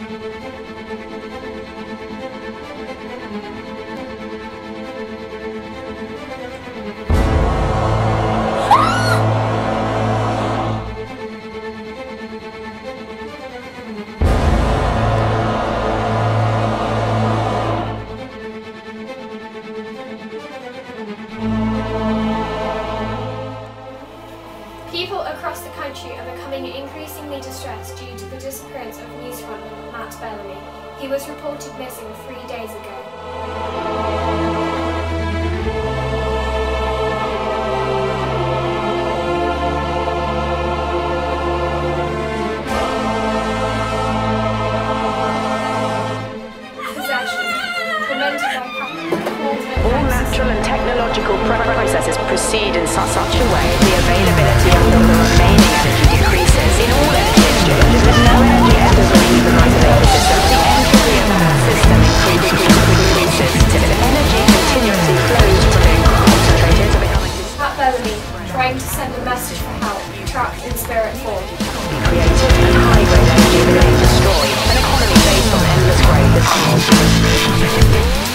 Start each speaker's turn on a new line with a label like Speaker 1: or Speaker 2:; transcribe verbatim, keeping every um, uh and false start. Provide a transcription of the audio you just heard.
Speaker 1: People across the country are becoming increasingly distressed due to the disappearance of newsfrontman Matt Bellamy. He was reported missing three days ago.
Speaker 2: All natural and technological processes proceed in such a way the availability of the remaining energy decreases in all energy exchanges with no energy enters or even isolated systems. The entropy of that system increases till energy continuously flows from being concentrated to becoming
Speaker 1: Matt Bellamy, trying to send a message for help, trapped in spirit form.
Speaker 2: created and high-grade energy remains destroyed. An economy based on endless growth is